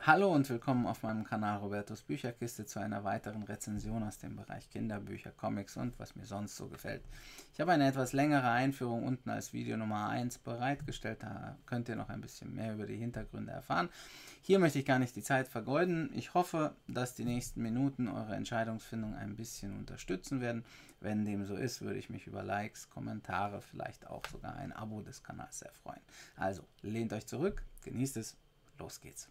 Hallo und willkommen auf meinem Kanal Robertos Bücherkiste zu einer weiteren Rezension aus dem Bereich Kinderbücher, Comics und was mir sonst so gefällt. Ich habe eine etwas längere Einführung unten als Video Nummer 1 bereitgestellt, da könnt ihr noch ein bisschen mehr über die Hintergründe erfahren. Hier möchte ich gar nicht die Zeit vergeuden. Ich hoffe, dass die nächsten Minuten eure Entscheidungsfindung ein bisschen unterstützen werden. Wenn dem so ist, würde ich mich über Likes, Kommentare, vielleicht auch sogar ein Abo des Kanals sehr freuen. Also, lehnt euch zurück, genießt es, los geht's.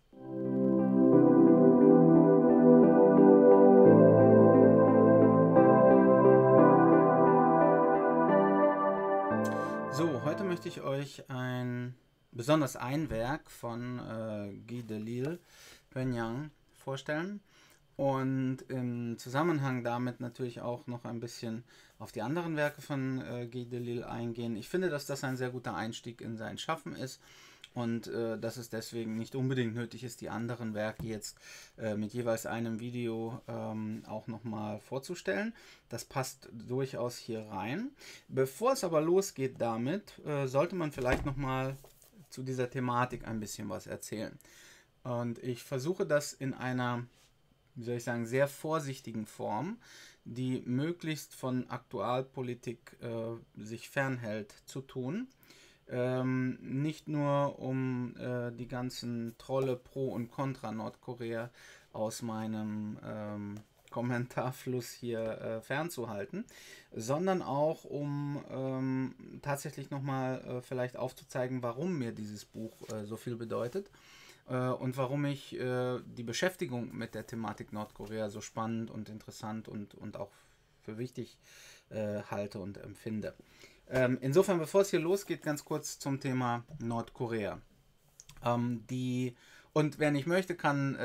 So, heute möchte ich euch besonders ein Werk von Guy Delisle, Penyang, vorstellen und im Zusammenhang damit natürlich auch noch ein bisschen auf die anderen Werke von Guy Delisle eingehen. Ich finde, dass das ein sehr guter Einstieg in sein Schaffen ist und dass es deswegen nicht unbedingt nötig ist, die anderen Werke jetzt mit jeweils einem Video auch nochmal vorzustellen. Das passt durchaus hier rein. Bevor es aber losgeht damit, sollte man vielleicht nochmal zu dieser Thematik ein bisschen was erzählen. Und ich versuche das in einer, wie soll ich sagen, sehr vorsichtigen Form, die möglichst von Aktualpolitik sich fernhält, zu tun. Nicht nur um die ganzen Trolle pro und contra Nordkorea aus meinem Kommentarfluss hier fernzuhalten, sondern auch um tatsächlich nochmal vielleicht aufzuzeigen, warum mir dieses Buch so viel bedeutet und warum ich die Beschäftigung mit der Thematik Nordkorea so spannend und interessant und auch für wichtig halte und empfinde. Insofern, bevor es hier losgeht, ganz kurz zum Thema Nordkorea. Und wer nicht möchte, kann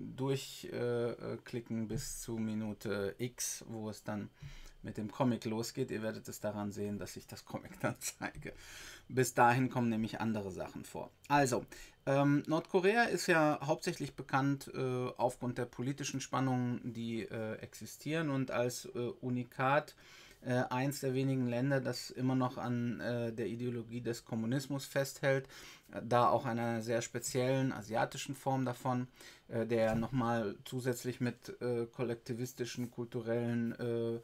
durchklicken bis zu Minute X, wo es dann mit dem Comic losgeht. Ihr werdet es daran sehen, dass ich das Comic dann zeige. Bis dahin kommen nämlich andere Sachen vor. Also, Nordkorea ist ja hauptsächlich bekannt aufgrund der politischen Spannungen, die existieren und als Unikat eins der wenigen Länder, das immer noch an der Ideologie des Kommunismus festhält, da auch einer sehr speziellen asiatischen Form davon, der nochmal zusätzlich mit kollektivistischen, kulturellen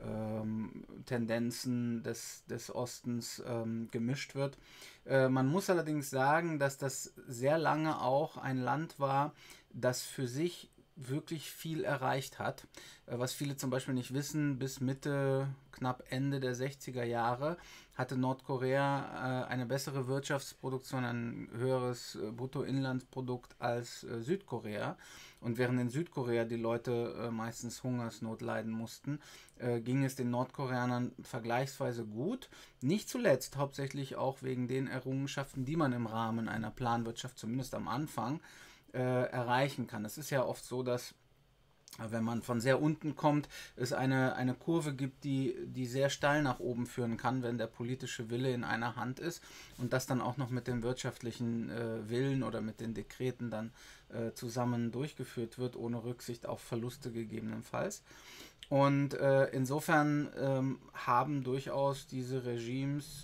Tendenzen des Ostens gemischt wird. Man muss allerdings sagen, dass das sehr lange auch ein Land war, das für sich wirklich viel erreicht hat. Was viele zum Beispiel nicht wissen, bis Mitte, knapp Ende der 60er Jahre hatte Nordkorea eine bessere Wirtschaftsproduktion, ein höheres Bruttoinlandsprodukt als Südkorea. Und während in Südkorea die Leute meistens Hungersnot leiden mussten, ging es den Nordkoreanern vergleichsweise gut. Nicht zuletzt hauptsächlich auch wegen den Errungenschaften, die man im Rahmen einer Planwirtschaft, zumindest am Anfang, erreichen kann. Es ist ja oft so, dass wenn man von sehr unten kommt, es eine Kurve gibt, die sehr steil nach oben führen kann, wenn der politische Wille in einer Hand ist und das dann auch noch mit dem wirtschaftlichen Willen oder mit den Dekreten dann zusammen durchgeführt wird, ohne Rücksicht auf Verluste gegebenenfalls. Und insofern haben durchaus diese Regimes,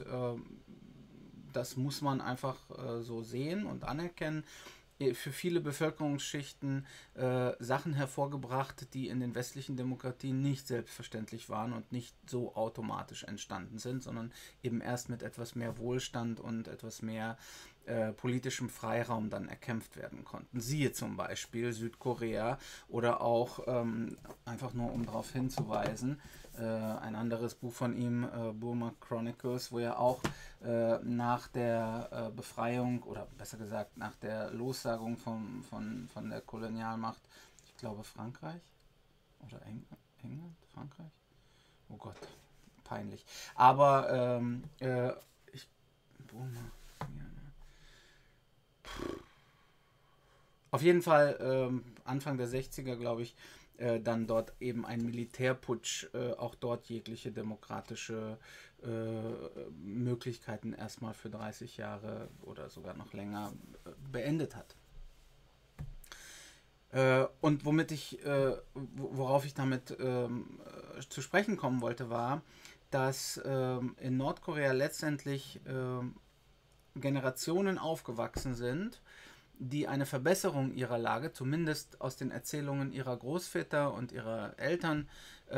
das muss man einfach so sehen und anerkennen, für viele Bevölkerungsschichten Sachen hervorgebracht, die in den westlichen Demokratien nicht selbstverständlich waren und nicht so automatisch entstanden sind, sondern eben erst mit etwas mehr Wohlstand und etwas mehr politischem Freiraum dann erkämpft werden konnten. Siehe zum Beispiel Südkorea oder auch, einfach nur um darauf hinzuweisen, ein anderes Buch von ihm, Burma Chronicles, wo er auch nach der Befreiung oder besser gesagt nach der Lossagung von der Kolonialmacht, ich glaube Frankreich oder England, Frankreich? Oh Gott, peinlich. Aber Burma, ja, auf jeden Fall Anfang der 60er, glaube ich, dann dort eben ein Militärputsch, auch dort jegliche demokratische Möglichkeiten erstmal für 30 Jahre oder sogar noch länger beendet hat. Und worauf ich damit zu sprechen kommen wollte, war, dass in Nordkorea letztendlich Generationen aufgewachsen sind, die eine Verbesserung ihrer Lage, zumindest aus den Erzählungen ihrer Großväter und ihrer Eltern,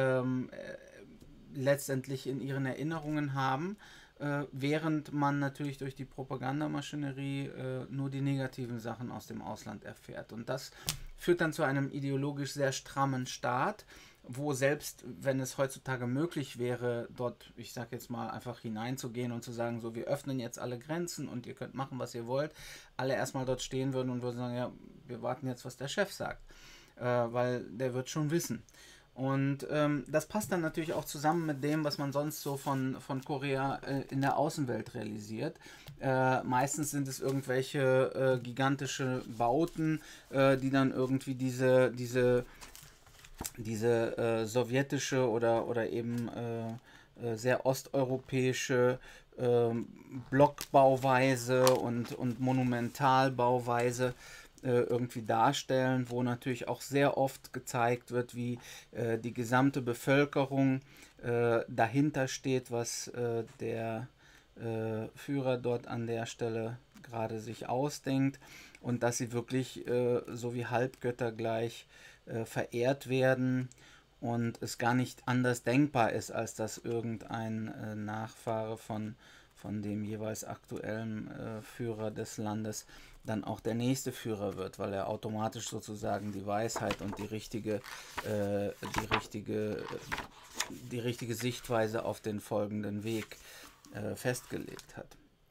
letztendlich in ihren Erinnerungen haben, während man natürlich durch die Propagandamaschinerie nur die negativen Sachen aus dem Ausland erfährt. Und das führt dann zu einem ideologisch sehr strammen Staat, wo selbst, wenn es heutzutage möglich wäre, dort, ich sag jetzt mal, einfach hineinzugehen und zu sagen, so, wir öffnen jetzt alle Grenzen und ihr könnt machen, was ihr wollt, alle erstmal dort stehen würden und würden sagen, ja, wir warten jetzt, was der Chef sagt, weil der wird schon wissen. Und das passt dann natürlich auch zusammen mit dem, was man sonst so von Korea in der Außenwelt realisiert. Meistens sind es irgendwelche gigantische Bauten, die dann irgendwie diese sowjetische oder eben sehr osteuropäische Blockbauweise und Monumentalbauweise irgendwie darstellen, wo natürlich auch sehr oft gezeigt wird, wie die gesamte Bevölkerung dahinter steht, was der Führer dort an der Stelle gerade sich ausdenkt, und dass sie wirklich so wie Halbgötter gleich verehrt werden und es gar nicht anders denkbar ist, als dass irgendein Nachfahre von dem jeweils aktuellen Führer des Landes dann auch der nächste Führer wird, weil er automatisch sozusagen die Weisheit und die richtige Sichtweise auf den folgenden Weg festgelegt hat.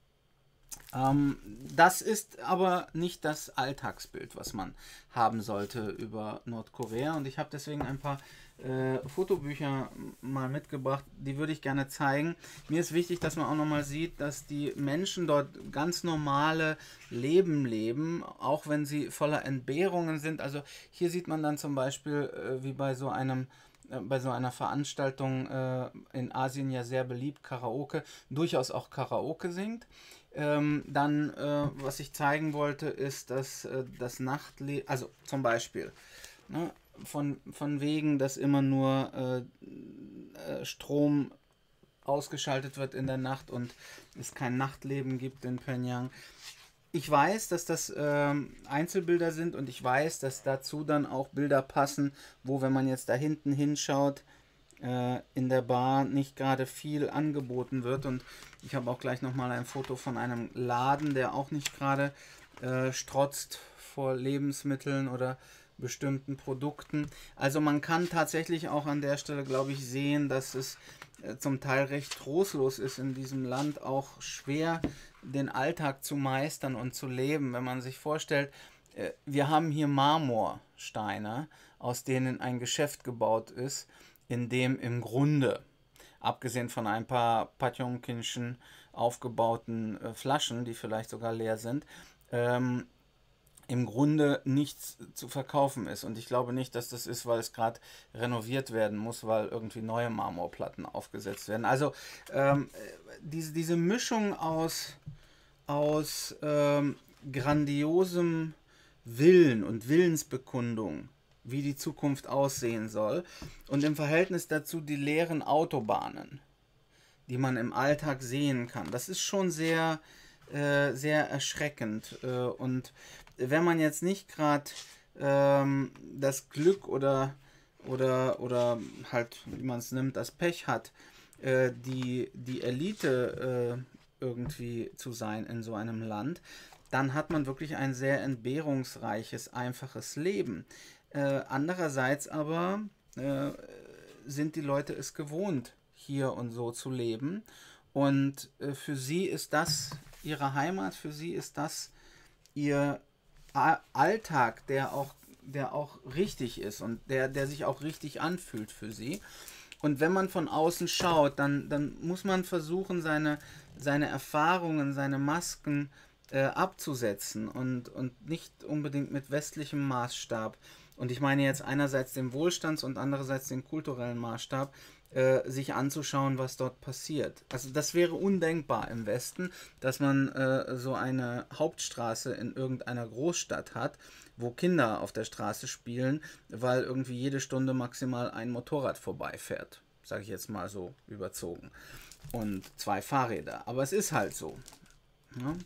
Das ist aber nicht das Alltagsbild, was man haben sollte über Nordkorea, und ich habe deswegen ein paar Fotobücher mal mitgebracht, die würde ich gerne zeigen. Mir ist wichtig, dass man auch nochmal sieht, dass die Menschen dort ganz normale Leben leben, auch wenn sie voller Entbehrungen sind. Also hier sieht man dann zum Beispiel, wie bei so einer Veranstaltung in Asien ja sehr beliebt, Karaoke, durchaus auch Karaoke singt. Was ich zeigen wollte, ist, dass das Nachtleben, also zum Beispiel, ne, von wegen, dass immer nur Strom ausgeschaltet wird in der Nacht und es kein Nachtleben gibt in Pyongyang. Ich weiß, dass das Einzelbilder sind, und ich weiß, dass dazu dann auch Bilder passen, wo, wenn man jetzt da hinten hinschaut, in der Bar nicht gerade viel angeboten wird. Und ich habe auch gleich nochmal ein Foto von einem Laden, der auch nicht gerade strotzt vor Lebensmitteln oder bestimmten Produkten. Also man kann tatsächlich auch an der Stelle, glaube ich, sehen, dass es zum Teil recht trostlos ist in diesem Land, auch schwer den Alltag zu meistern und zu leben. Wenn man sich vorstellt, wir haben hier Marmorsteine, aus denen ein Geschäft gebaut ist, in dem im Grunde, abgesehen von ein paar Patjonkinschen aufgebauten Flaschen, die vielleicht sogar leer sind, im Grunde nichts zu verkaufen ist. Und ich glaube nicht, dass das ist, weil es gerade renoviert werden muss, weil irgendwie neue Marmorplatten aufgesetzt werden. Also diese Mischung aus grandiosem Willen und Willensbekundung, wie die Zukunft aussehen soll, und im Verhältnis dazu die leeren Autobahnen, die man im Alltag sehen kann. Das ist schon sehr, sehr erschreckend. Und wenn man jetzt nicht gerade das Glück oder halt, wie man es nimmt, das Pech hat, die Elite irgendwie zu sein in so einem Land, dann hat man wirklich ein sehr entbehrungsreiches, einfaches Leben. Andererseits aber sind die Leute es gewohnt, hier und so zu leben. Und für sie ist das ihre Heimat, für sie ist das ihr Alltag, der auch richtig ist und der sich auch richtig anfühlt für sie. Und wenn man von außen schaut, dann muss man versuchen, seine Erfahrungen, seine Masken abzusetzen und nicht unbedingt mit westlichem Maßstab, und ich meine jetzt einerseits den Wohlstands- und andererseits den kulturellen Maßstab, sich anzuschauen, was dort passiert. Also das wäre undenkbar im Westen, dass man so eine Hauptstraße in irgendeiner Großstadt hat, wo Kinder auf der Straße spielen, weil irgendwie jede Stunde maximal ein Motorrad vorbeifährt. Sage ich jetzt mal so überzogen. Und 2 Fahrräder. Aber es ist halt so. Ja?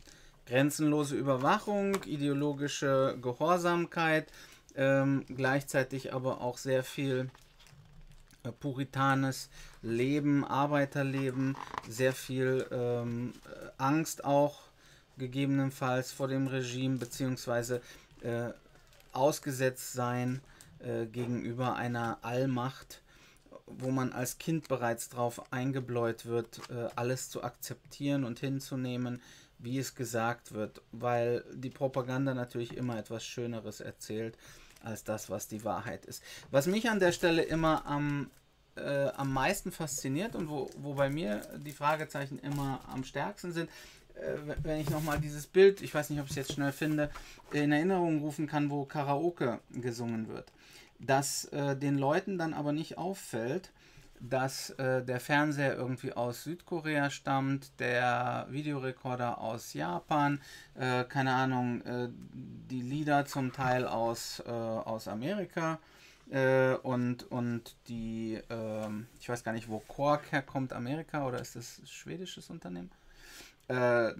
Grenzenlose Überwachung, ideologische Gehorsamkeit, gleichzeitig aber auch sehr viel puritanes Leben, Arbeiterleben, sehr viel Angst auch gegebenenfalls vor dem Regime, beziehungsweise ausgesetzt sein gegenüber einer Allmacht, wo man als Kind bereits darauf eingebläut wird, alles zu akzeptieren und hinzunehmen, wie es gesagt wird, weil die Propaganda natürlich immer etwas Schöneres erzählt als das, was die Wahrheit ist. Was mich an der Stelle immer am meisten fasziniert und wo bei mir die Fragezeichen immer am stärksten sind, wenn ich nochmal dieses Bild, ich weiß nicht, ob ich es jetzt schnell finde, in Erinnerung rufen kann, wo Karaoke gesungen wird, dass den Leuten dann aber nicht auffällt, dass der Fernseher irgendwie aus Südkorea stammt, der Videorekorder aus Japan, keine Ahnung, die Lieder zum Teil aus Amerika und die, ich weiß gar nicht, wo Korg herkommt, Amerika, oder ist das ein schwedisches Unternehmen? Der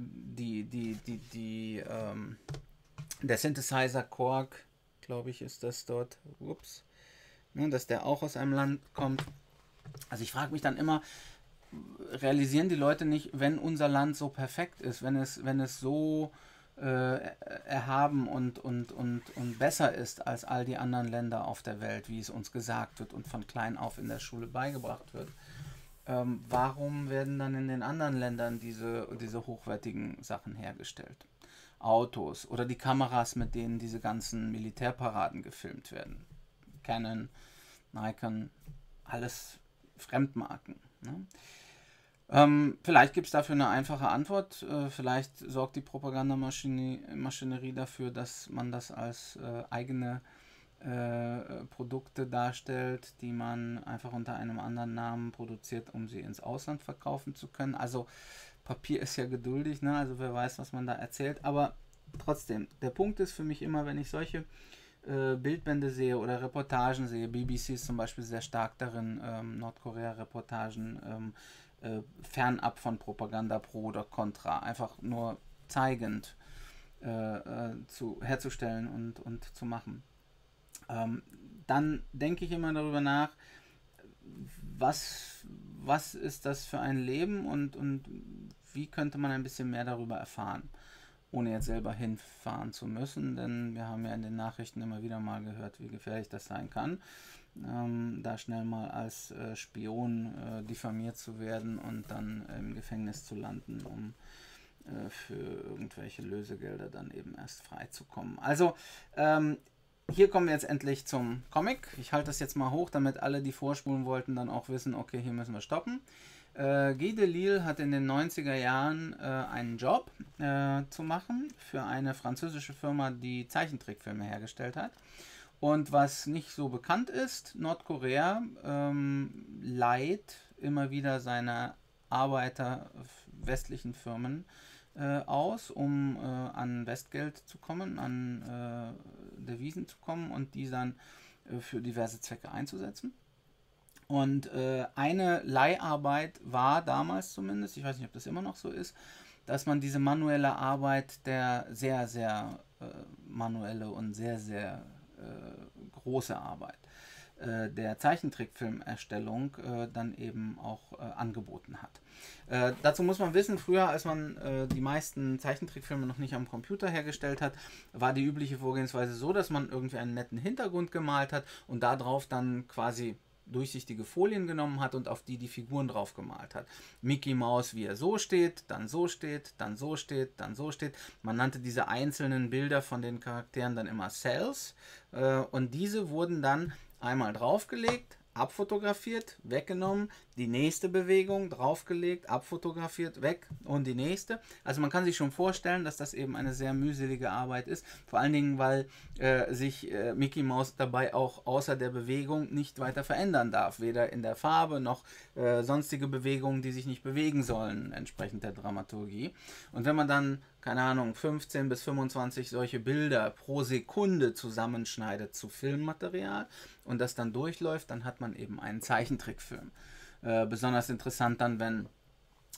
Synthesizer Korg, glaube ich, ist das dort, ups, ne, dass der auch aus einem Land kommt. Also ich frage mich dann immer, realisieren die Leute nicht, wenn unser Land so perfekt ist, wenn es so erhaben und besser ist als all die anderen Länder auf der Welt, wie es uns gesagt wird und von klein auf in der Schule beigebracht wird. Warum werden dann in den anderen Ländern diese hochwertigen Sachen hergestellt? Autos oder die Kameras, mit denen diese ganzen Militärparaden gefilmt werden. Canon, Nikon, alles Fremdmarken. Ne? Vielleicht gibt es dafür eine einfache Antwort. Vielleicht sorgt die Propagandamaschinerie dafür, dass man das als eigene Produkte darstellt, die man einfach unter einem anderen Namen produziert, um sie ins Ausland verkaufen zu können. Also Papier ist ja geduldig, ne? Also wer weiß, was man da erzählt. Aber trotzdem, der Punkt ist für mich immer, wenn ich solche Bildbände sehe oder Reportagen sehe, BBC ist zum Beispiel sehr stark darin, Nordkorea-Reportagen fernab von Propaganda pro oder contra, einfach nur zeigend herzustellen und zu machen. Dann denke ich immer darüber nach, was ist das für ein Leben und wie könnte man ein bisschen mehr darüber erfahren, ohne jetzt selber hinfahren zu müssen, denn wir haben ja in den Nachrichten immer wieder mal gehört, wie gefährlich das sein kann, da schnell mal als Spion diffamiert zu werden und dann im Gefängnis zu landen, um für irgendwelche Lösegelder dann eben erst freizukommen. Also hier kommen wir jetzt endlich zum Comic. Ich halte das jetzt mal hoch, damit alle, die vorspulen wollten, dann auch wissen, okay, hier müssen wir stoppen. Guy Delisle hat in den 90er Jahren einen Job zu machen für eine französische Firma, die Zeichentrickfilme hergestellt hat. Und was nicht so bekannt ist, Nordkorea leiht immer wieder seine Arbeiter westlichen Firmen aus, um an Westgeld zu kommen, an Devisen zu kommen und die dann für diverse Zwecke einzusetzen. Und eine Leiharbeit war damals zumindest, ich weiß nicht, ob das immer noch so ist, dass man diese manuelle Arbeit, der sehr, sehr manuelle und sehr, sehr große Arbeit der Zeichentrickfilmerstellung dann eben auch angeboten hat. Dazu muss man wissen, früher, als man die meisten Zeichentrickfilme noch nicht am Computer hergestellt hat, war die übliche Vorgehensweise so, dass man irgendwie einen netten Hintergrund gemalt hat und darauf dann quasi durchsichtige Folien genommen hat und auf die Figuren drauf gemalt hat. Mickey Mouse, wie er so steht, dann so steht, dann so steht, dann so steht. Man nannte diese einzelnen Bilder von den Charakteren dann immer Cells und diese wurden dann einmal draufgelegt, abfotografiert, weggenommen, die nächste Bewegung draufgelegt, abfotografiert, weg und die nächste. Also man kann sich schon vorstellen, dass das eben eine sehr mühselige Arbeit ist, vor allen Dingen, weil sich Mickey Mouse dabei auch außer der Bewegung nicht weiter verändern darf, weder in der Farbe noch sonstige Bewegungen, die sich nicht bewegen sollen, entsprechend der Dramaturgie. Und wenn man dann, keine Ahnung, 15 bis 25 solche Bilder pro Sekunde zusammenschneidet zu Filmmaterial und das dann durchläuft, dann hat man eben einen Zeichentrickfilm. Besonders interessant dann, wenn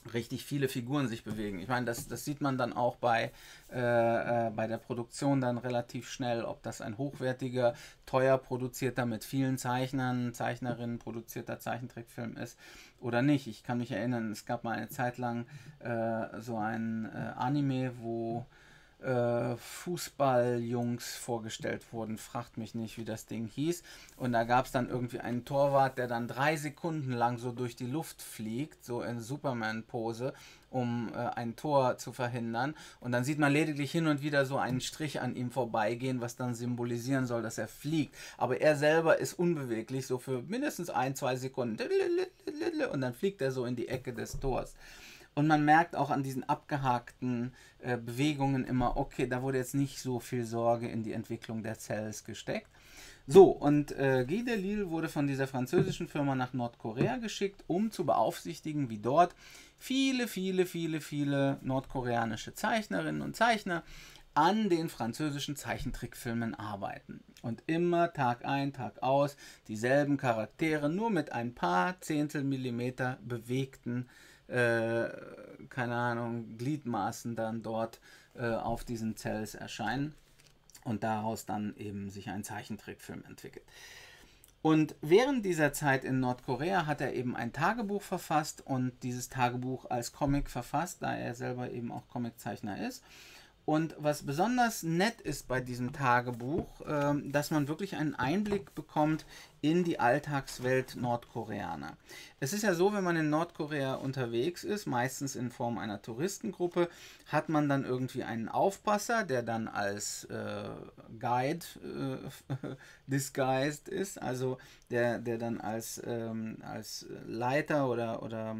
richtig viele Figuren sich bewegen. Ich meine, das sieht man dann auch bei der Produktion dann relativ schnell, ob das ein hochwertiger, teuer produzierter, mit vielen Zeichnern, Zeichnerinnen produzierter Zeichentrickfilm ist oder nicht. Ich kann mich erinnern, es gab mal eine Zeit lang so ein Anime, wo Fußballjungs vorgestellt wurden. Fragt mich nicht, wie das Ding hieß. Und da gab es dann irgendwie einen Torwart, der dann 3 Sekunden lang so durch die Luft fliegt, so in Superman-Pose, um ein Tor zu verhindern. Und dann sieht man lediglich hin und wieder so einen Strich an ihm vorbeigehen, was dann symbolisieren soll, dass er fliegt. Aber er selber ist unbeweglich, so für mindestens 1, 2 Sekunden. Und dann fliegt er so in die Ecke des Tors. Und man merkt auch an diesen abgehakten Bewegungen immer, okay, da wurde jetzt nicht so viel Sorge in die Entwicklung der Cells gesteckt. So, und Guy Delisle wurde von dieser französischen Firma nach Nordkorea geschickt, um zu beaufsichtigen, wie dort viele nordkoreanische Zeichnerinnen und Zeichner an den französischen Zeichentrickfilmen arbeiten. Und immer Tag ein, Tag aus dieselben Charaktere, nur mit ein paar Zehntel Millimeter bewegten keine Ahnung, Gliedmaßen dann dort auf diesen Cells erscheinen und daraus dann eben sich ein Zeichentrickfilm entwickelt. Und während dieser Zeit in Nordkorea hat er eben ein Tagebuch verfasst und dieses Tagebuch als Comic verfasst, da er selber eben auch Comiczeichner ist. Und was besonders nett ist bei diesem Tagebuch, dass man wirklich einen Einblick bekommt in die Alltagswelt Nordkoreaner. Es ist ja so, wenn man in Nordkorea unterwegs ist, meistens in Form einer Touristengruppe, hat man dann irgendwie einen Aufpasser, der dann als Guide disguised ist, also der dann als Leiter oder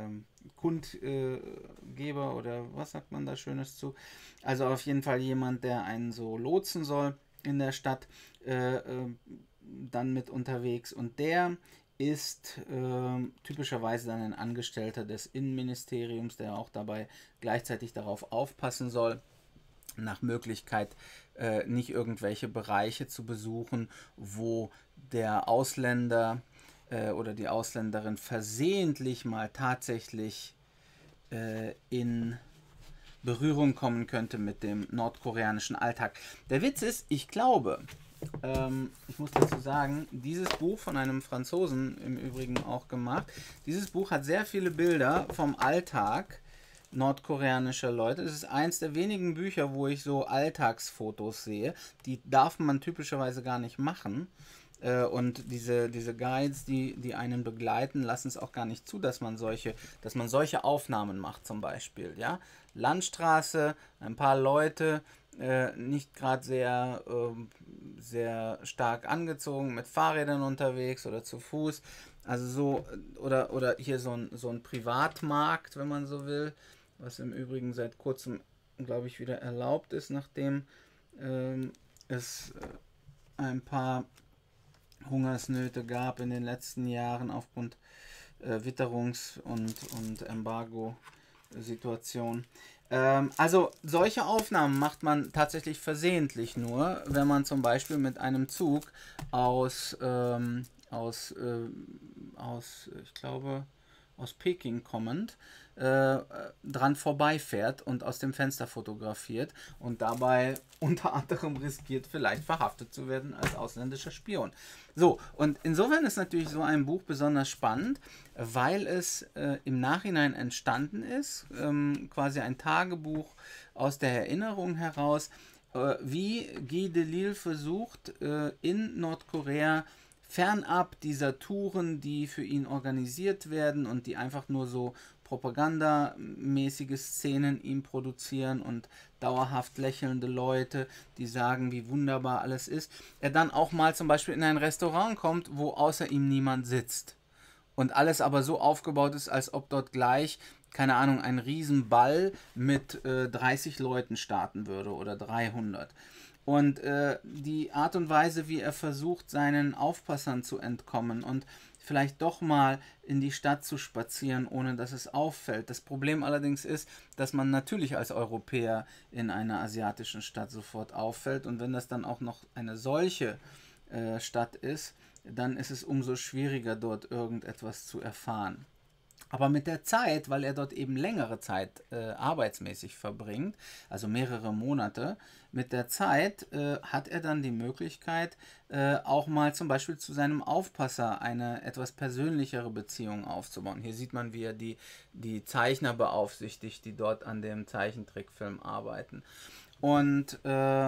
Kundgeber oder was sagt man da Schönes zu. Also auf jeden Fall jemand, der einen so lotsen soll in der Stadt, dann mit unterwegs. Und der ist typischerweise dann ein Angestellter des Innenministeriums, der auch dabei gleichzeitig darauf aufpassen soll, nach Möglichkeit nicht irgendwelche Bereiche zu besuchen, wo der Ausländer oder die Ausländerin versehentlich mal tatsächlich in Berührung kommen könnte mit dem nordkoreanischen Alltag. Der Witz ist, ich glaube, ich muss dazu sagen, dieses Buch von einem Franzosen im Übrigen auch gemacht, dieses Buch hat sehr viele Bilder vom Alltag nordkoreanischer Leute. Es ist eins der wenigen Bücher, wo ich so Alltagsfotos sehe. Die darf man typischerweise gar nicht machen. Und diese Guides, die einen begleiten, lassen es auch gar nicht zu, dass man solche Aufnahmen macht zum Beispiel. Ja? Landstraße, ein paar Leute, nicht gerade sehr stark angezogen, mit Fahrrädern unterwegs oder zu Fuß. Also so, oder hier so ein Privatmarkt, wenn man so will, was im Übrigen seit kurzem, glaube ich, wieder erlaubt ist, nachdem es ein paar Hungersnöte gab in den letzten Jahren aufgrund Witterungs- und Embargo-Situation. Also solche Aufnahmen macht man tatsächlich versehentlich nur, wenn man zum Beispiel mit einem Zug aus ich glaube, aus Peking kommend, dran vorbeifährt und aus dem Fenster fotografiert und dabei unter anderem riskiert, vielleicht verhaftet zu werden als ausländischer Spion. So, und insofern ist natürlich so ein Buch besonders spannend, weil es im Nachhinein entstanden ist, quasi ein Tagebuch aus der Erinnerung heraus, wie Guy Delisle versucht, in Nordkorea fernab dieser Touren, die für ihn organisiert werden und die einfach nur so propagandamäßige Szenen ihm produzieren und dauerhaft lächelnde Leute, die sagen, wie wunderbar alles ist, er dann auch mal zum Beispiel in ein Restaurant kommt, wo außer ihm niemand sitzt. Und alles aber so aufgebaut ist, als ob dort gleich, keine Ahnung, ein Riesenball mit 30 Leuten starten würde oder 300. Und die Art und Weise, wie er versucht, seinen Aufpassern zu entkommen und vielleicht doch mal in die Stadt zu spazieren, ohne dass es auffällt. Das Problem allerdings ist, dass man natürlich als Europäer in einer asiatischen Stadt sofort auffällt. Und wenn das dann auch noch eine solche Stadt ist, dann ist es umso schwieriger, dort irgendetwas zu erfahren. Aber mit der Zeit, weil er dort eben längere Zeit arbeitsmäßig verbringt, also mehrere Monate, mit der Zeit hat er dann die Möglichkeit, auch mal zum Beispiel zu seinem Aufpasser eine etwas persönlichere Beziehung aufzubauen. Hier sieht man, wie er die Zeichner beaufsichtigt, die dort an dem Zeichentrickfilm arbeiten. Und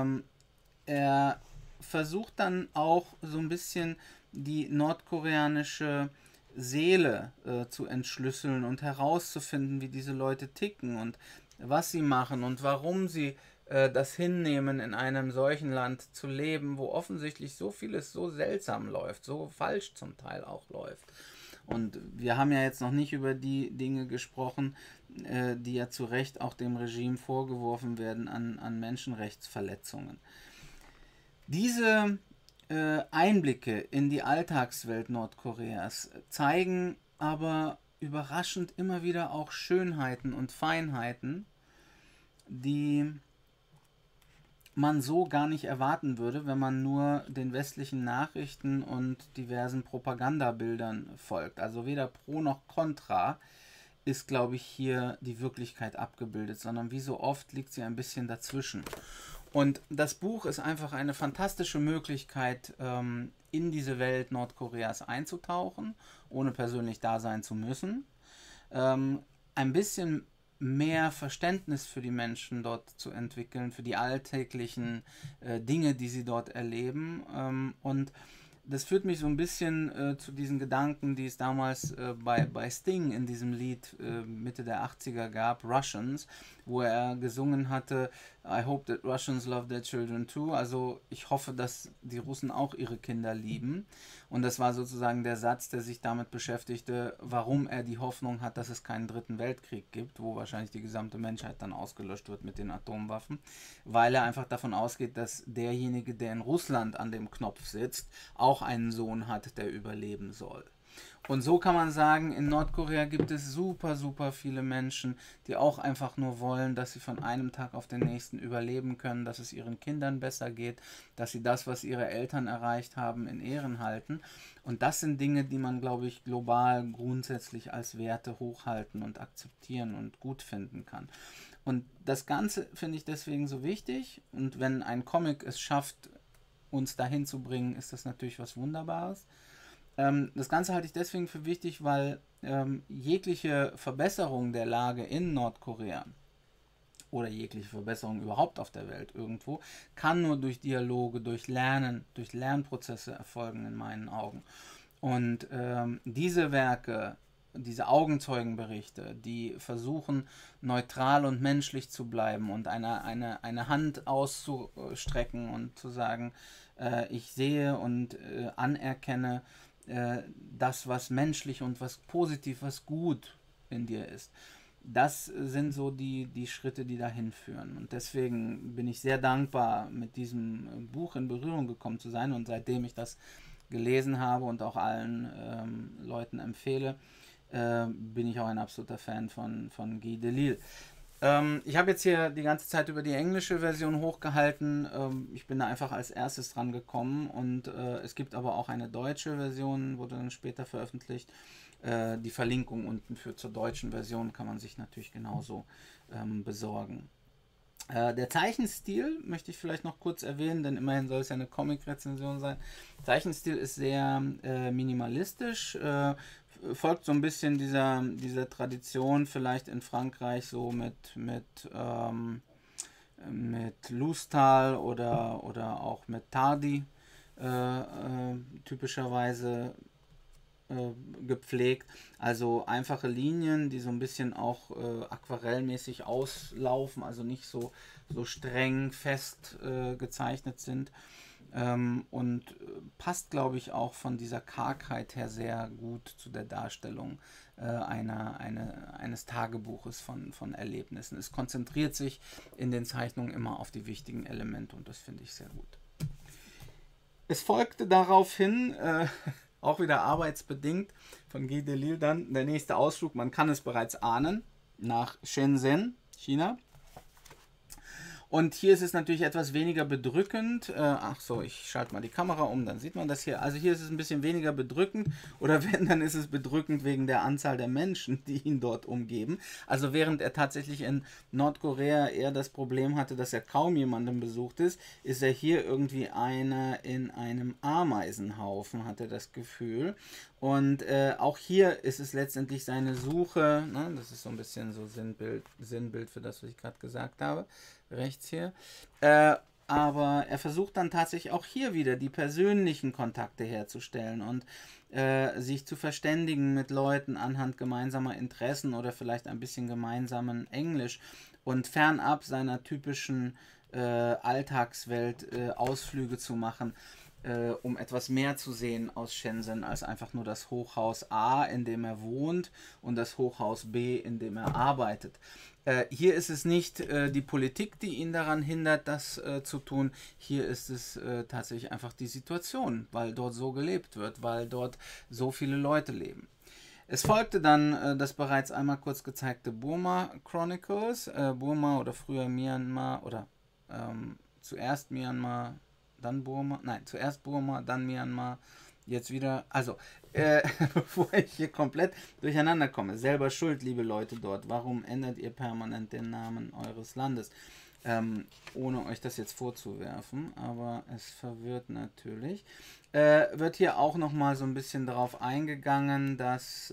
er versucht dann auch so ein bisschen die nordkoreanische Seele zu entschlüsseln und herauszufinden, wie diese Leute ticken und was sie machen und warum sie das hinnehmen, in einem solchen Land zu leben, wo offensichtlich so vieles so seltsam läuft, so falsch zum Teil auch läuft. Und wir haben ja jetzt noch nicht über die Dinge gesprochen, die ja zu Recht auch dem Regime vorgeworfen werden an Menschenrechtsverletzungen. Diese Einblicke in die Alltagswelt Nordkoreas zeigen aber überraschend immer wieder auch Schönheiten und Feinheiten, die man so gar nicht erwarten würde, wenn man nur den westlichen Nachrichten und diversen Propagandabildern folgt. Also weder pro noch contra ist, glaube ich, hier die Wirklichkeit abgebildet, sondern wie so oft liegt sie ein bisschen dazwischen. Und das Buch ist einfach eine fantastische Möglichkeit, in diese Welt Nordkoreas einzutauchen, ohne persönlich da sein zu müssen. Ein bisschen mehr Verständnis für die Menschen dort zu entwickeln, für die alltäglichen Dinge, die sie dort erleben. Und das führt mich so ein bisschen zu diesen Gedanken, die es damals bei Sting in diesem Lied Mitte der 80er gab, Russians, wo er gesungen hatte, I hope that Russians love their children too. Also ich hoffe, dass die Russen auch ihre Kinder lieben. Und das war sozusagen der Satz, der sich damit beschäftigte, warum er die Hoffnung hat, dass es keinen dritten Weltkrieg gibt, wo wahrscheinlich die gesamte Menschheit dann ausgelöscht wird mit den Atomwaffen, weil er einfach davon ausgeht, dass derjenige, der in Russland an dem Knopf sitzt, auch einen Sohn hat, der überleben soll. Und so kann man sagen, in Nordkorea gibt es super, super viele Menschen, die auch einfach nur wollen, dass sie von einem Tag auf den nächsten überleben können, dass es ihren Kindern besser geht, dass sie das, was ihre Eltern erreicht haben, in Ehren halten. Und das sind Dinge, die man, glaube ich, global grundsätzlich als Werte hochhalten und akzeptieren und gut finden kann. Und das Ganze finde ich deswegen so wichtig. Und wenn ein Comic es schafft, uns dahin zu bringen, ist das natürlich was Wunderbares. Das Ganze halte ich deswegen für wichtig, weil jegliche Verbesserung der Lage in Nordkorea oder jegliche Verbesserung überhaupt auf der Welt irgendwo, kann nur durch Dialoge, durch Lernen, durch Lernprozesse erfolgen in meinen Augen. Und diese Werke, diese Augenzeugenberichte, die versuchen, neutral und menschlich zu bleiben und eine Hand auszustrecken und zu sagen, ich sehe und anerkenne das, was menschlich und was positiv, was gut in dir ist. Das sind so die Schritte, die dahin führen. Und deswegen bin ich sehr dankbar, mit diesem Buch in Berührung gekommen zu sein. Und seitdem ich das gelesen habe und auch allen Leuten empfehle, bin ich auch ein absoluter Fan von Guy Delisle. Ich habe jetzt hier die ganze Zeit über die englische Version hochgehalten. Ich bin da einfach als erstes dran gekommen und es gibt aber auch eine deutsche Version, wurde dann später veröffentlicht. Die Verlinkung unten zur deutschen Version kann man sich natürlich genauso besorgen. Der Zeichenstil möchte ich vielleicht noch kurz erwähnen, denn immerhin soll es ja eine Comic-Rezension sein. Der Zeichenstil ist sehr minimalistisch, folgt so ein bisschen dieser Tradition vielleicht in Frankreich so mit Lustal oder auch mit Tardi typischerweise gepflegt. Also einfache Linien, die so ein bisschen auch aquarellmäßig auslaufen, also nicht so streng fest gezeichnet sind. Und passt, glaube ich, auch von dieser Kargheit her sehr gut zu der Darstellung eines Tagebuches von Erlebnissen. Es konzentriert sich in den Zeichnungen immer auf die wichtigen Elemente und das finde ich sehr gut. Es folgte daraufhin, auch wieder arbeitsbedingt, von Guy Delisle dann der nächste Ausflug, man kann es bereits ahnen, nach Shenzhen, China. Und hier ist es natürlich etwas weniger bedrückend. Ach so, ich schalte mal die Kamera um, dann sieht man das hier. Also hier ist es ein bisschen weniger bedrückend. Oder wenn, dann ist es bedrückend wegen der Anzahl der Menschen, die ihn dort umgeben. Also während er tatsächlich in Nordkorea eher das Problem hatte, dass er kaum jemanden besucht ist er hier irgendwie einer in einem Ameisenhaufen, hat er das Gefühl. Und auch hier ist es letztendlich seine Suche, ne? Das ist so ein bisschen so Sinnbild für das, was ich gerade gesagt habe, rechts hier. Aber er versucht dann tatsächlich auch hier wieder die persönlichen Kontakte herzustellen und sich zu verständigen mit Leuten anhand gemeinsamer Interessen oder vielleicht ein bisschen gemeinsamen Englisch und fernab seiner typischen Alltagswelt Ausflüge zu machen, um etwas mehr zu sehen aus Shenzhen als einfach nur das Hochhaus A, in dem er wohnt, und das Hochhaus B, in dem er arbeitet. Hier ist es nicht die Politik, die ihn daran hindert, das zu tun. Hier ist es tatsächlich einfach die Situation, weil dort so gelebt wird, weil dort so viele Leute leben. Es folgte dann das bereits einmal kurz gezeigte Burma Chronicles. Burma oder früher Myanmar oder zuerst Myanmar, dann Burma. Nein, zuerst Burma, dann Myanmar. Jetzt wieder, also, bevor ich hier komplett durcheinander komme. Selber schuld, liebe Leute dort. Warum ändert ihr permanent den Namen eures Landes? Ohne euch das jetzt vorzuwerfen, aber es verwirrt natürlich. Wird hier auch nochmal so ein bisschen darauf eingegangen, dass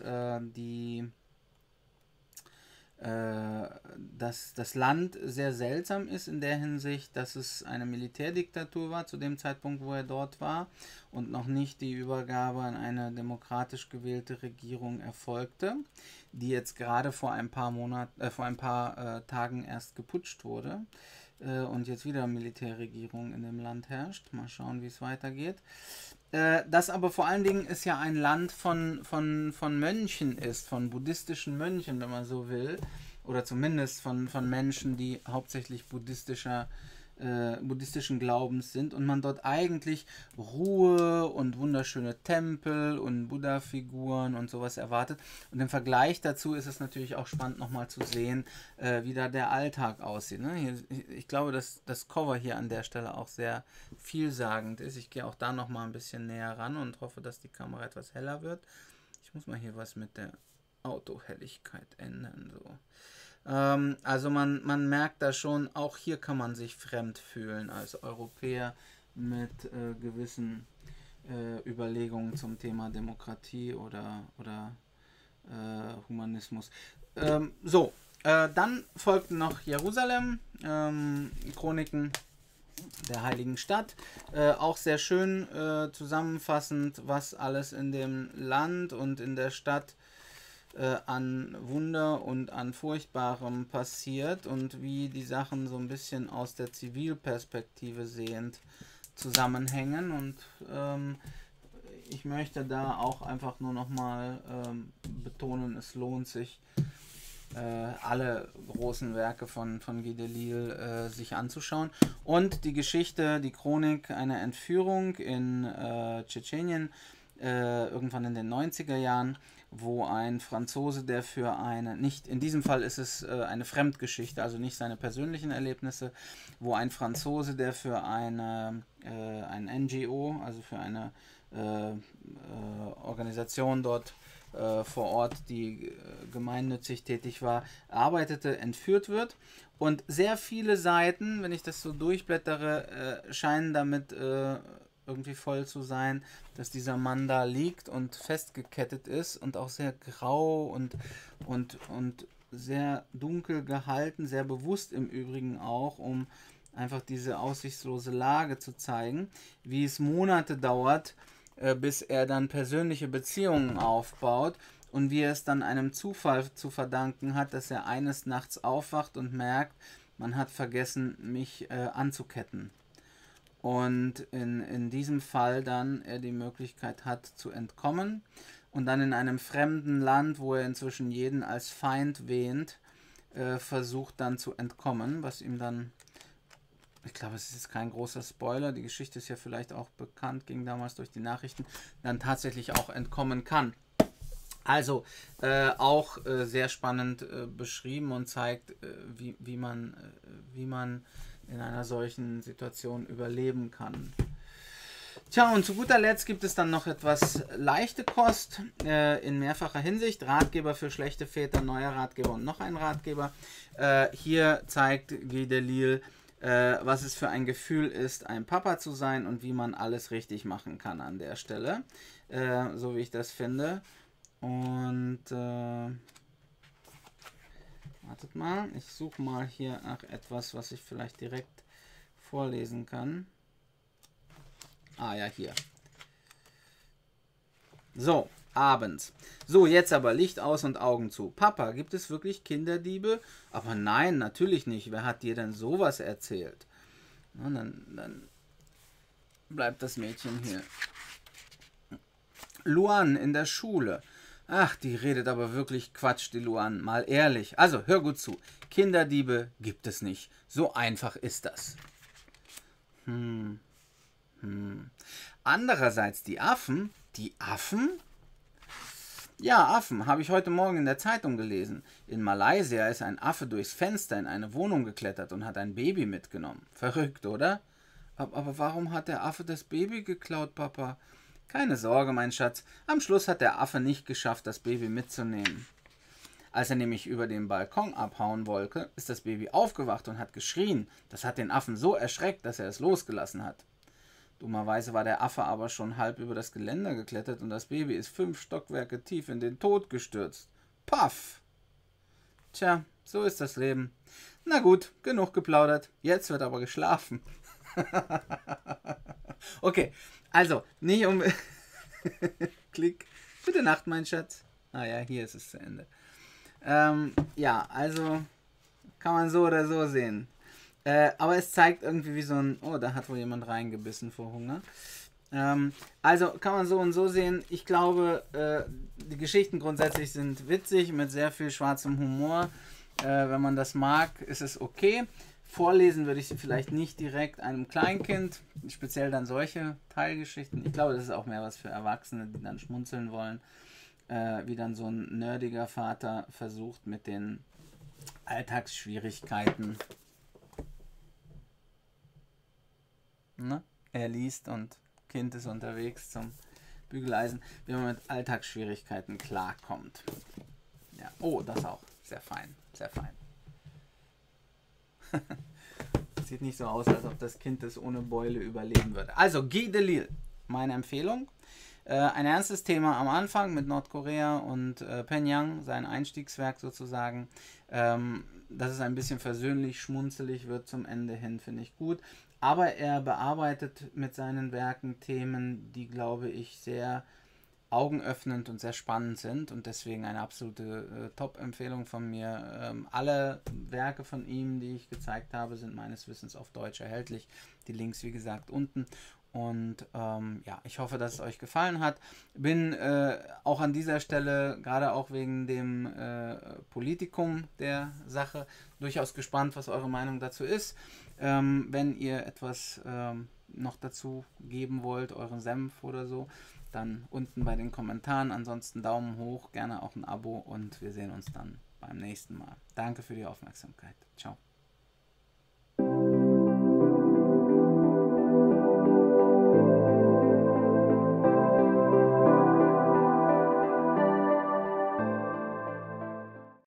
dass das Land sehr seltsam ist in der Hinsicht, dass es eine Militärdiktatur war zu dem Zeitpunkt, wo er dort war und noch nicht die Übergabe an eine demokratisch gewählte Regierung erfolgte, die jetzt gerade vor ein paar Tagen erst geputscht wurde und jetzt wieder Militärregierung in dem Land herrscht. Mal schauen, wie es weitergeht. Das aber vor allen Dingen ist ja ein Land von Mönchen ist, von buddhistischen Mönchen, wenn man so will, oder zumindest von Menschen, die hauptsächlich buddhistischen Glaubens sind und man dort eigentlich Ruhe und wunderschöne Tempel und Buddha-Figuren und sowas erwartet. Und im Vergleich dazu ist es natürlich auch spannend nochmal zu sehen, wie da der Alltag aussieht. Ne? Hier, ich glaube, dass das Cover hier an der Stelle auch sehr vielsagend ist. Ich gehe auch da nochmal ein bisschen näher ran und hoffe, dass die Kamera etwas heller wird. Ich muss mal hier was mit der Autohelligkeit ändern. So. Also man merkt da schon, auch hier kann man sich fremd fühlen als Europäer mit gewissen Überlegungen zum Thema Demokratie oder Humanismus. Dann folgten noch Jerusalem, Chroniken der heiligen Stadt. Auch sehr schön zusammenfassend, was alles in dem Land und in der Stadt an Wunder und an Furchtbarem passiert und wie die Sachen so ein bisschen aus der Zivilperspektive sehend zusammenhängen. Und ich möchte da auch einfach nur nochmal betonen, es lohnt sich, alle großen Werke von Guy Delisle sich anzuschauen. Und die Geschichte, die Chronik einer Entführung in Tschetschenien, irgendwann in den 90er Jahren, wo ein Franzose, der für nicht in diesem Fall ist es eine Fremdgeschichte, also nicht seine persönlichen Erlebnisse, wo ein Franzose, der für ein NGO, also für eine Organisation dort vor Ort, die gemeinnützig tätig war, arbeitete, entführt wird. Und sehr viele Seiten, wenn ich das so durchblättere, scheinen damit irgendwie voll zu sein, dass dieser Mann da liegt und festgekettet ist und auch sehr grau und sehr dunkel gehalten, sehr bewusst im Übrigen auch, um einfach diese aussichtslose Lage zu zeigen, wie es Monate dauert, bis er dann persönliche Beziehungen aufbaut und wie er es dann einem Zufall zu verdanken hat, dass er eines Nachts aufwacht und merkt, man hat vergessen, mich anzuketten. Und in diesem Fall dann er die Möglichkeit hat zu entkommen und dann in einem fremden Land, wo er inzwischen jeden als Feind wähnt, versucht dann zu entkommen, was ihm dann, ich glaube, es ist jetzt kein großer Spoiler, die Geschichte ist ja vielleicht auch bekannt, ging damals durch die Nachrichten, dann tatsächlich auch entkommen kann. Also auch sehr spannend beschrieben und zeigt, wie man in einer solchen Situation überleben kann. Tja, und zu guter Letzt gibt es dann noch etwas leichte Kost in mehrfacher Hinsicht. Ratgeber für schlechte Väter, neuer Ratgeber und noch ein Ratgeber. Hier zeigt Guy Delisle, was es für ein Gefühl ist, ein Papa zu sein und wie man alles richtig machen kann an der Stelle. So wie ich das finde. Und wartet mal, ich suche mal hier nach etwas, was ich vielleicht direkt vorlesen kann. Ah ja, hier. So, abends. So, jetzt aber Licht aus und Augen zu. Papa, gibt es wirklich Kinderdiebe? Aber nein, natürlich nicht. Wer hat dir denn sowas erzählt? Na, dann bleibt das Mädchen hier. Luan in der Schule. Ach, die redet aber wirklich Quatsch, die Luan. Mal ehrlich. Also, hör gut zu. Kinderdiebe gibt es nicht. So einfach ist das. Andererseits die Affen. Die Affen? Ja, Affen. Habe ich heute Morgen in der Zeitung gelesen. In Malaysia ist ein Affe durchs Fenster in eine Wohnung geklettert und hat ein Baby mitgenommen. Verrückt, oder? Aber warum hat der Affe das Baby geklaut, Papa? Keine Sorge, mein Schatz. Am Schluss hat der Affe nicht geschafft, das Baby mitzunehmen. Als er nämlich über den Balkon abhauen wollte, ist das Baby aufgewacht und hat geschrien. Das hat den Affen so erschreckt, dass er es losgelassen hat. Dummerweise war der Affe aber schon halb über das Geländer geklettert und das Baby ist 5 Stockwerke tief in den Tod gestürzt. Paff! Tja, so ist das Leben. Na gut, genug geplaudert. Jetzt wird aber geschlafen. Okay, also, nicht um... Klick. Gute Nacht, mein Schatz. Ah ja, hier ist es zu Ende. Ja, also kann man so oder so sehen. Aber es zeigt irgendwie wie so ein... Oh, da hat wohl jemand reingebissen vor Hunger. Also kann man so und so sehen. Ich glaube, die Geschichten grundsätzlich sind witzig, mit sehr viel schwarzem Humor. Wenn man das mag, ist es okay. Vorlesen würde ich sie vielleicht nicht direkt einem Kleinkind, speziell dann solche Teilgeschichten. Ich glaube, das ist auch mehr was für Erwachsene, die dann schmunzeln wollen, wie dann so ein nerdiger Vater versucht mit den Alltagsschwierigkeiten. Ne? Er liest und Kind ist unterwegs zum Bügeleisen, wie man mit Alltagsschwierigkeiten klarkommt. Ja. Oh, das auch. Sehr fein, sehr fein. Sieht nicht so aus, als ob das Kind das ohne Beule überleben würde. Also, Guy Delisle, meine Empfehlung. Ein ernstes Thema am Anfang mit Nordkorea und Pyongyang, sein Einstiegswerk sozusagen. Dass es ein bisschen versöhnlich, schmunzelig wird zum Ende hin, finde ich gut. Aber er bearbeitet mit seinen Werken Themen, die, glaube ich, sehr augenöffnend und sehr spannend sind und deswegen eine absolute Top-Empfehlung von mir. Alle Werke von ihm, die ich gezeigt habe, sind meines Wissens auf Deutsch erhältlich. Die Links, wie gesagt, unten. Und ja, ich hoffe, dass es euch gefallen hat. Bin auch an dieser Stelle, gerade auch wegen dem Politikum der Sache, durchaus gespannt, was eure Meinung dazu ist. Wenn ihr etwas noch dazu geben wollt, euren Senf oder so, dann unten bei den Kommentaren. Ansonsten Daumen hoch, gerne auch ein Abo und wir sehen uns dann beim nächsten Mal. Danke für die Aufmerksamkeit. Ciao.